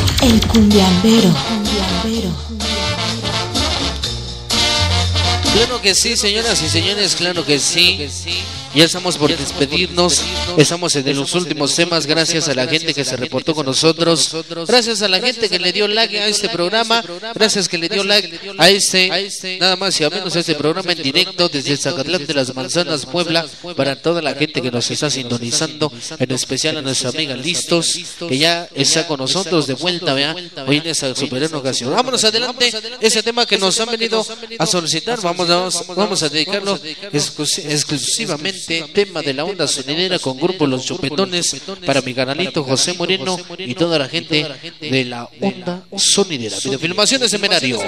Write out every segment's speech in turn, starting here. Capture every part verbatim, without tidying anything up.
El cumbiambero. Cumbiambero. Claro que sí, señoras y señores, claro que sí. Ya estamos por despedirnos. Estamos en los últimos temas. Gracias a la gente que se reportó con nosotros. Gracias a la gente que le dio like a este programa. Gracias que le dio like a este, nada más y a menos a este programa en directo desde Zacatlán de las Manzanas, Puebla. Para toda la gente que nos está sintonizando, en especial a nuestra amiga Listos, que ya está con nosotros de vuelta, ¿vea? Hoy en esa super ocasión. Vámonos adelante. Ese tema que nos han venido a solicitar, vamos, vamos, vamos a dedicarlo exclus exclusivamente. Tema de la onda sonidera con grupo Los Chupetones para mi canalito José Moreno y toda la gente de la onda sonidera. Videofilmaciones Seminario.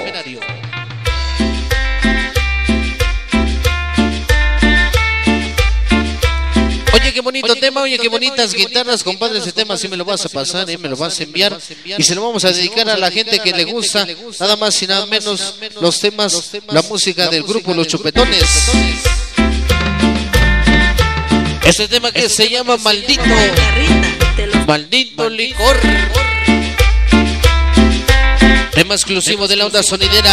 Oye, qué bonito tema, oye, qué bonitas guitarras, compadre. Ese tema sí me lo vas a pasar, eh, me lo vas a enviar y se lo vamos a dedicar a la gente que le gusta, nada más y nada menos, los temas, la música del grupo Los Chupetones. Este tema que se llama Maldito, Maldito Licor. Tema exclusivo de la onda sonidera.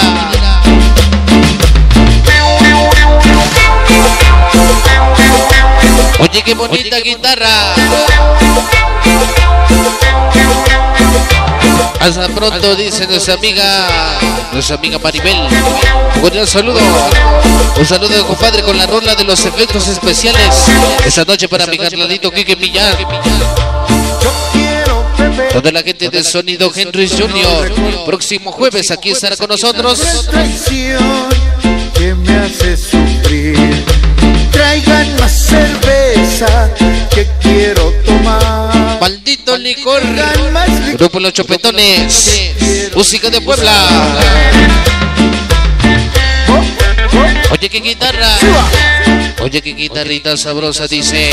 Oye, qué bonita guitarra. Hasta pronto, dice nuestra amiga, nuestra amiga Maribel. Un cordial saludo. Un saludo, compadre, con la rola de los efectos especiales. Esta noche para mi carnalito Quique Millán. Toda la gente de Sonido Henry junior Próximo jueves aquí estará con nosotros. Que me hace sufrir. Traigan más cerveza que quiero tomar. Maldito Licor. Grupo Los Chupetones. Música de Puebla. Oye, qué guitarra. Oye, qué guitarrita sabrosa, dice.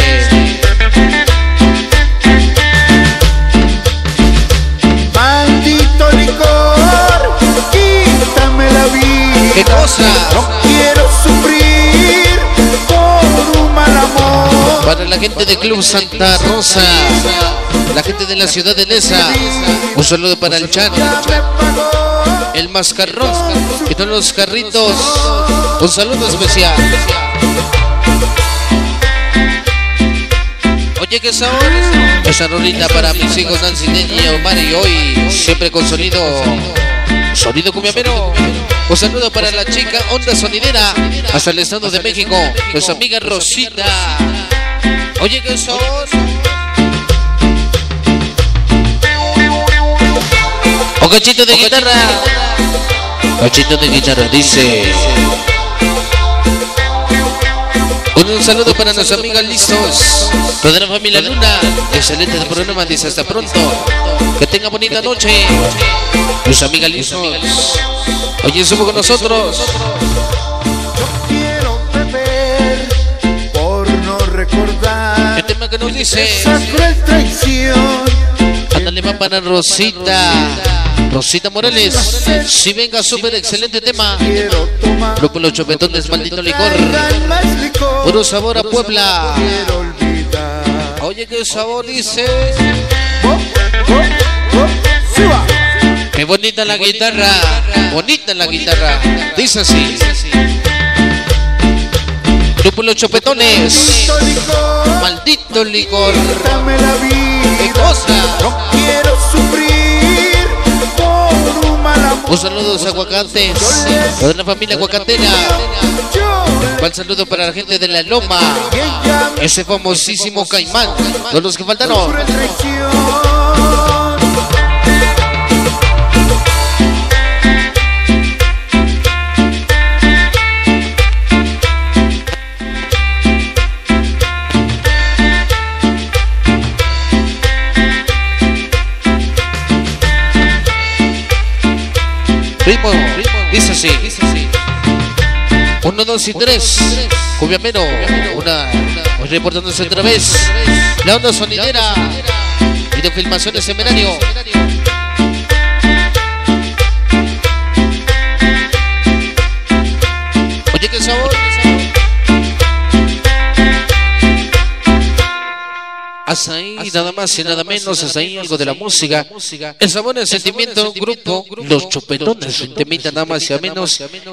Maldito licor, quítame la vida. ¿Qué cosa? No quiero sufrir por un mal amor. Para la gente de Club Santa Rosa, la gente de la ciudad de Nesa, un saludo para el Chan, el Mascarrón, que son los carritos. Un saludo especial. Oye, qué sabor. Esa rolita para mis hijos Nancy, Deña, Omar y hoy siempre con sonido, sonido cumbiambero. Un saludo para la chica onda sonidera hasta el Estado de México, nuestra amiga Rosita. Oye, qué sabor. Un cachito de guitarra. Cachito de guitarra, dice. Un saludo para nuestra amiga Listos, toda la familia Luna. Excelente programa, dice hasta pronto. Que tenga bonita noche. Nuestra amiga Listos. Oye, estuvo con nosotros. Yo quiero beber por no recordar El tema que nos dice. esa cruel traición. Ándale, va para Rosita. Rosita Morales. Si venga, súper excelente tema. Quiero tomar. Grupo Los Chupetones, Maldito Licor. Traigan más licor. Puro sabor a Puebla. Quiero olvidar. Oye, qué sabor, dice. Oh, oh, oh, suba. Qué bonita la guitarra. Bonita la guitarra. Dice así. Grupo Los Chupetones. Maldito licor, Maldito Licor. dame la vida. ¿Qué cosa? No quiero sufrir por un mal amor. Un saludo a Aguacates, toda la familia aguacatera. Yo, Un saludo para la gente de La Loma, ese famosísimo Caimán. Todos los que faltaron. cruel traición. Ritmo, dice así. Uno, dos y tres. Cumbiambero, una, reportándose otra vez. La onda sonidera. Videofilmaciones Seminario. Oye, qué sabor. Hasta ahí, nada más y nada menos, hasta ahí algo de la música. El sabor del sentimiento, grupo, los chopetones, un temita nada más y a menos.